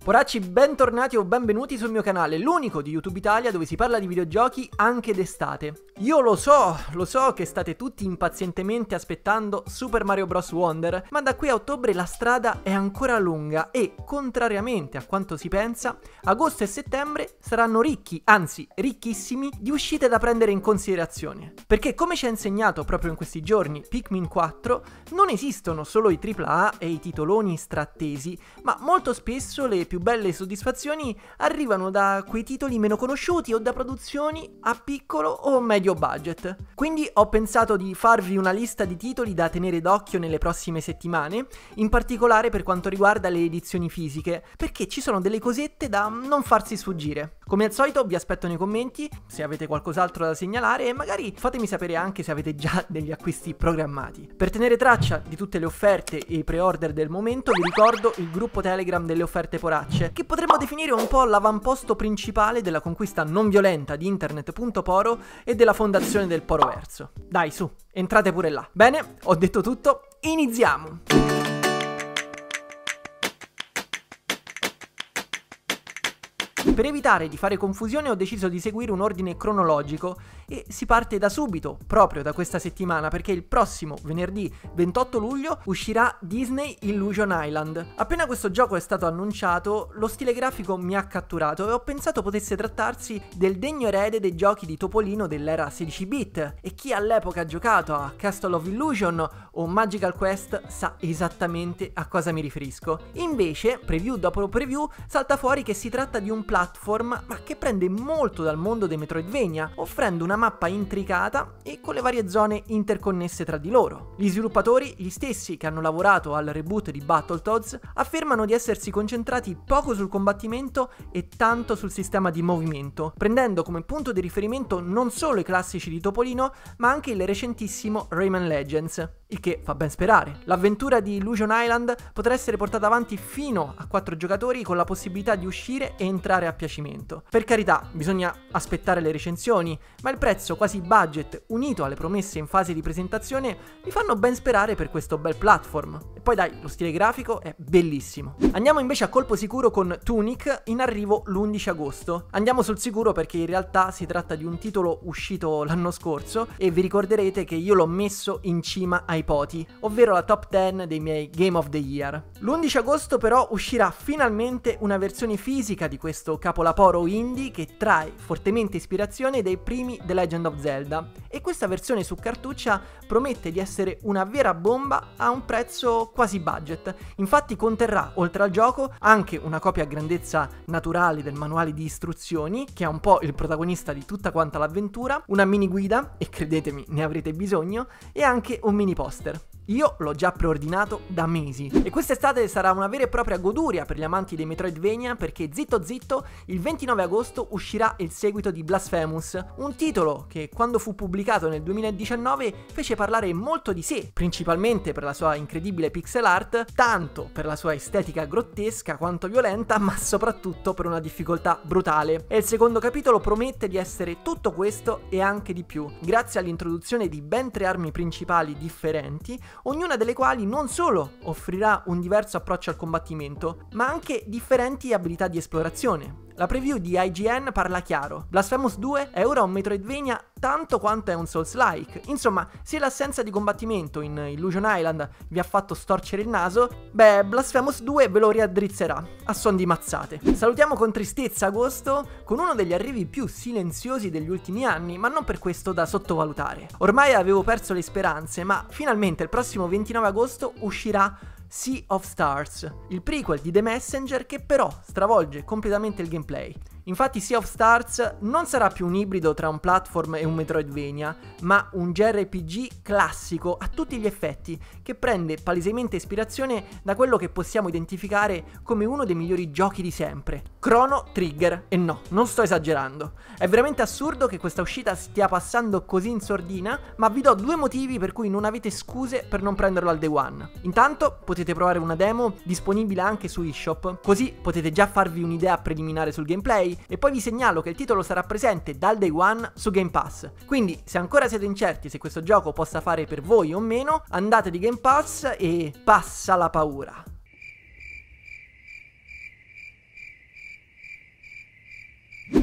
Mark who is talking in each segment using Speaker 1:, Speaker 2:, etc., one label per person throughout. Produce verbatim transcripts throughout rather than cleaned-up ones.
Speaker 1: Poracci, bentornati o benvenuti sul mio canale, l'unico di YouTube Italia dove si parla di videogiochi anche d'estate. Io lo so, lo so che state tutti impazientemente aspettando Super Mario Bros. Wonder, ma da qui a ottobre la strada è ancora lunga e, contrariamente a quanto si pensa, agosto e settembre saranno ricchi, anzi ricchissimi, di uscite da prendere in considerazione. Perché, come ci ha insegnato proprio in questi giorni Pikmin quattro, non esistono solo i tripla A e i titoloni strattesi, ma molto spesso le più belle soddisfazioni arrivano da quei titoli meno conosciuti o da produzioni a piccolo o medio budget. Quindi ho pensato di farvi una lista di titoli da tenere d'occhio nelle prossime settimane, in particolare per quanto riguarda le edizioni fisiche, perché ci sono delle cosette da non farsi sfuggire. Come al solito vi aspetto nei commenti se avete qualcos'altro da segnalare e magari fatemi sapere anche se avete già degli acquisti programmati. Per tenere traccia di tutte le offerte e i pre-order del momento vi ricordo il gruppo Telegram delle offerte poracce, che potremmo definire un po' l'avamposto principale della conquista non violenta di internet.poro e della fondazione del Poroverso. Dai, su, entrate pure là. Bene, ho detto tutto, iniziamo! Per evitare di fare confusione ho deciso di seguire un ordine cronologico e si parte da subito, proprio da questa settimana, perché il prossimo venerdì ventotto luglio uscirà Disney Illusion Island. Appena questo gioco è stato annunciato, lo stile grafico mi ha catturato e ho pensato potesse trattarsi del degno erede dei giochi di Topolino dell'era sedici bit, e chi all'epoca ha giocato a Castle of Illusion o Magical Quest sa esattamente a cosa mi riferisco. Invece, preview dopo preview, salta fuori che si tratta di un platform ma che prende molto dal mondo dei Metroidvania, offrendo una mappa intricata e con le varie zone interconnesse tra di loro. Gli sviluppatori, gli stessi che hanno lavorato al reboot di Battletoads, affermano di essersi concentrati poco sul combattimento e tanto sul sistema di movimento, prendendo come punto di riferimento non solo i classici di Topolino ma anche il recentissimo Rayman Legends, il che fa ben sperare. L'avventura di Illusion Island potrà essere portata avanti fino a quattro giocatori con la possibilità di uscire e entrare a piacimento. Per carità, bisogna aspettare le recensioni, ma il prezzo quasi budget unito alle promesse in fase di presentazione mi fanno ben sperare per questo bel platform. E poi dai, lo stile grafico è bellissimo. Andiamo invece a colpo sicuro con Tunic, in arrivo l'undici agosto. Andiamo sul sicuro perché in realtà si tratta di un titolo uscito l'anno scorso e vi ricorderete che io l'ho messo in cima ai poti, ovvero la top dieci dei miei Game of the Year. L'undici agosto però uscirà finalmente una versione fisica di questo capolavoro indie che trae fortemente ispirazione dai primi The Legend of Zelda, e questa versione su cartuccia promette di essere una vera bomba a un prezzo quasi budget. Infatti conterrà, oltre al gioco, anche una copia a grandezza naturale del manuale di istruzioni, che è un po' il protagonista di tutta quanta l'avventura, una mini guida, e credetemi ne avrete bisogno, e anche un mini poster. Io l'ho già preordinato da mesi e quest'estate sarà una vera e propria goduria per gli amanti dei Metroidvania, perché zitto zitto il ventinove agosto uscirà il seguito di Blasphemous, un titolo che quando fu pubblicato nel duemiladiciannove fece parlare molto di sé, principalmente per la sua incredibile pixel art, tanto per la sua estetica grottesca quanto violenta, ma soprattutto per una difficoltà brutale. E il secondo capitolo promette di essere tutto questo e anche di più, grazie all'introduzione di ben tre armi principali differenti, ognuna delle quali non solo offrirà un diverso approccio al combattimento, ma anche differenti abilità di esplorazione. La preview di I G N parla chiaro: Blasphemous due è ora un Metroidvania tanto quanto è un Souls-like. Insomma, se l'assenza di combattimento in Illusion Island vi ha fatto storcere il naso, beh, Blasphemous due ve lo riaddrizzerà a suon di mazzate. Salutiamo con tristezza agosto, con uno degli arrivi più silenziosi degli ultimi anni, ma non per questo da sottovalutare. Ormai avevo perso le speranze, ma finalmente il prossimo ventinove agosto uscirà Sea of Stars, il prequel di The Messenger che però stravolge completamente il gameplay. Infatti Sea of Stars non sarà più un ibrido tra un platform e un Metroidvania, ma un J R P G classico a tutti gli effetti, che prende palesemente ispirazione da quello che possiamo identificare come uno dei migliori giochi di sempre, Chrono Trigger. E no, non sto esagerando. È veramente assurdo che questa uscita stia passando così in sordina, ma vi do due motivi per cui non avete scuse per non prenderlo al day one. Intanto potete provare una demo disponibile anche su eShop, così potete già farvi un'idea preliminare sul gameplay, e poi vi segnalo che il titolo sarà presente dal day one su Game Pass. Quindi se ancora siete incerti se questo gioco possa fare per voi o meno, andate di Game Pass e passa la paura.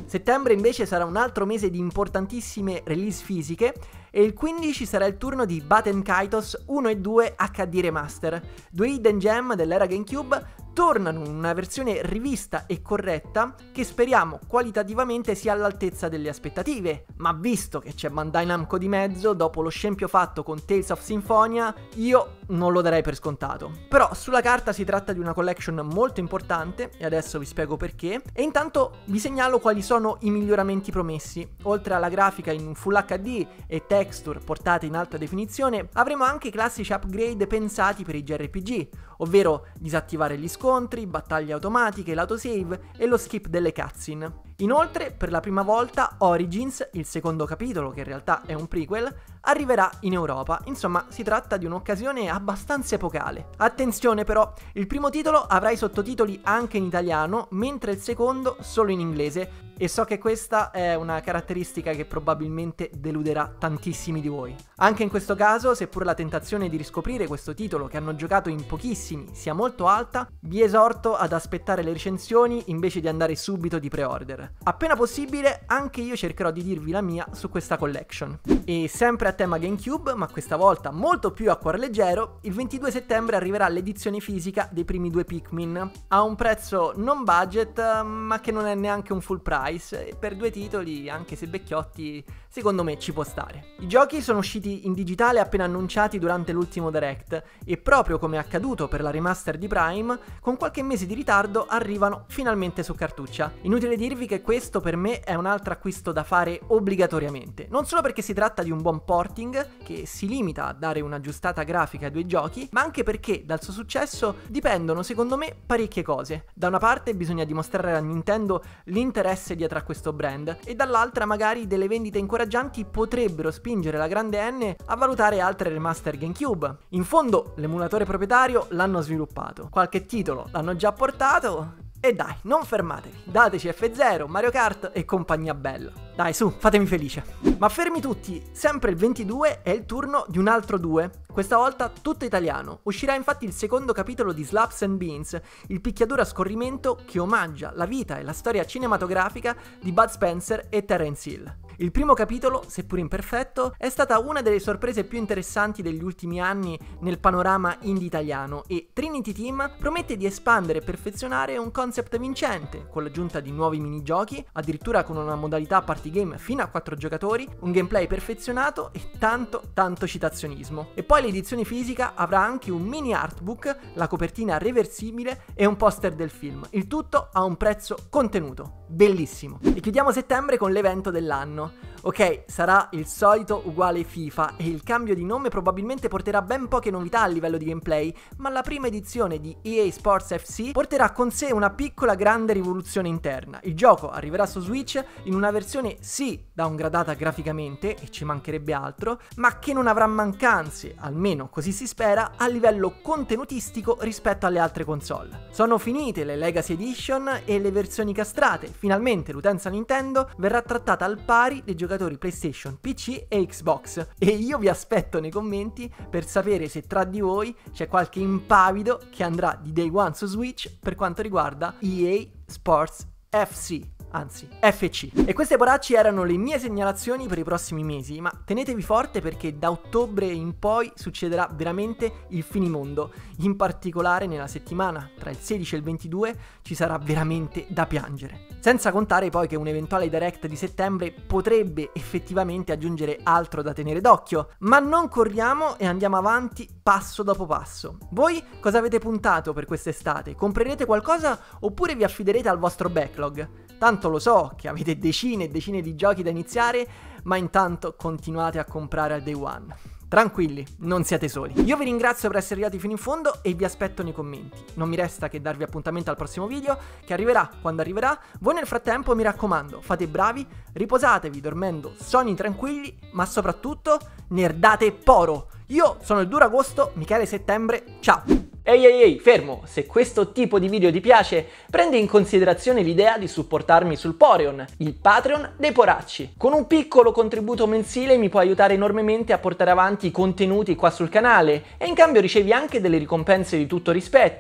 Speaker 1: Settembre invece sarà un altro mese di importantissime release fisiche e il quindici sarà il turno di Baten Kaitos uno e due acca di Remaster, due hidden gem dell'era GameCube tornano in una versione rivista e corretta che speriamo qualitativamente sia all'altezza delle aspettative, ma visto che c'è Bandai Namco di mezzo, dopo lo scempio fatto con Tales of Symphonia, io non lo darei per scontato. Però sulla carta si tratta di una collection molto importante, e adesso vi spiego perché, e intanto vi segnalo quali sono i miglioramenti promessi. Oltre alla grafica in Full acca di e texture portate in alta definizione, avremo anche i classici upgrade pensati per i J R P G, ovvero disattivare gli scontri, battaglie automatiche, l'autosave e lo skip delle cutscene. Inoltre, per la prima volta, Origins, il secondo capitolo, che in realtà è un prequel, arriverà in Europa. Insomma, si tratta di un'occasione abbastanza epocale. Attenzione però, il primo titolo avrà i sottotitoli anche in italiano, mentre il secondo solo in inglese, e so che questa è una caratteristica che probabilmente deluderà tantissimi di voi. Anche in questo caso, seppur la tentazione di riscoprire questo titolo che hanno giocato in pochissimi sia molto alta, vi esorto ad aspettare le recensioni invece di andare subito di pre-order. Appena possibile, anche io cercherò di dirvi la mia su questa collection. E sempre a tema GameCube, ma questa volta molto più a cuore leggero, il ventidue settembre arriverà l'edizione fisica dei primi due Pikmin, a un prezzo non budget, ma che non è neanche un full price, e per due titoli, anche se vecchiotti, secondo me ci può stare. I giochi sono usciti in digitale appena annunciati durante l'ultimo Direct, e proprio come è accaduto per la remaster di Prime, con qualche mese di ritardo arrivano finalmente su cartuccia. Inutile dirvi che questo per me è un altro acquisto da fare obbligatoriamente, non solo perché si tratta di un buon porting che si limita a dare un'aggiustata grafica ai due giochi, ma anche perché dal suo successo dipendono secondo me parecchie cose. Da una parte bisogna dimostrare a Nintendo l'interesse dietro a questo brand, e dall'altra magari delle vendite incoraggianti potrebbero spingere la grande N a valutare altre remaster GameCube. In fondo l'emulatore proprietario l'hanno sviluppato, qualche titolo l'hanno già portato, e dai, non fermatevi, dateci F zero, Mario Kart e compagnia bella. Dai, su, fatemi felice. Ma fermi tutti, sempre il ventidue è il turno di un altro due, questa volta tutto italiano. Uscirà infatti il secondo capitolo di Slaps and Beans, il picchiaduro a scorrimento che omaggia la vita e la storia cinematografica di Bud Spencer e Terence Hill. Il primo capitolo, seppur imperfetto, è stata una delle sorprese più interessanti degli ultimi anni nel panorama indie italiano, e Trinity Team promette di espandere e perfezionare un concept vincente, con l'aggiunta di nuovi minigiochi, addirittura con una modalità party game fino a quattro giocatori, un gameplay perfezionato e tanto tanto citazionismo. E poi l'edizione fisica avrà anche un mini artbook, la copertina reversibile e un poster del film, il tutto a un prezzo contenuto. Bellissimo. E chiudiamo settembre con l'evento dell'anno. Ok, sarà il solito uguale FIFA, e il cambio di nome probabilmente porterà ben poche novità a livello di gameplay, ma la prima edizione di E A Sports F C porterà con sé una piccola grande rivoluzione interna. Il gioco arriverà su Switch in una versione sì downgradata graficamente, e ci mancherebbe altro, ma che non avrà mancanze, almeno così si spera, a livello contenutistico rispetto alle altre console. Sono finite le Legacy Edition e le versioni castrate, finalmente l'utenza Nintendo verrà trattata al pari dei giocatori PlayStation, P C e Xbox, e io vi aspetto nei commenti per sapere se tra di voi c'è qualche impavido che andrà di day one su Switch per quanto riguarda E A Sports F C. Anzi, F C. E queste poracci erano le mie segnalazioni per i prossimi mesi, ma tenetevi forte perché da ottobre in poi succederà veramente il finimondo. In particolare nella settimana tra il sedici e il ventidue ci sarà veramente da piangere. Senza contare poi che un eventuale direct di settembre potrebbe effettivamente aggiungere altro da tenere d'occhio. Ma non corriamo e andiamo avanti passo dopo passo. Voi cosa avete puntato per quest'estate? Comprerete qualcosa oppure vi affiderete al vostro backlog? Tanto lo so che avete decine e decine di giochi da iniziare, ma intanto continuate a comprare al day one. Tranquilli, non siete soli. Io vi ringrazio per essere arrivati fino in fondo e vi aspetto nei commenti. Non mi resta che darvi appuntamento al prossimo video, che arriverà quando arriverà. Voi nel frattempo, mi raccomando, fate i bravi, riposatevi dormendo sonni tranquilli, ma soprattutto nerdate poro. Io sono il duro agosto, Michele Settembre, ciao! Ehi ehi ehi, fermo! Se questo tipo di video ti piace, prendi in considerazione l'idea di supportarmi sul Poreon, il Patreon dei poracci. Con un piccolo contributo mensile mi puoi aiutare enormemente a portare avanti i contenuti qua sul canale, e in cambio ricevi anche delle ricompense di tutto rispetto.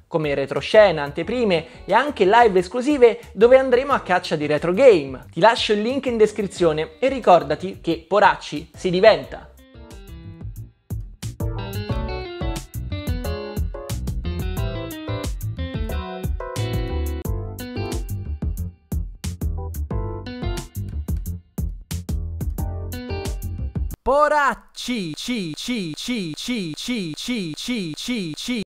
Speaker 1: come retroscena, anteprime e anche live esclusive dove andremo a caccia di retro game. Ti lascio il link in descrizione e ricordati che poracci si diventa. Poracci, ci, ci, ci, ci, ci, ci, ci, ci.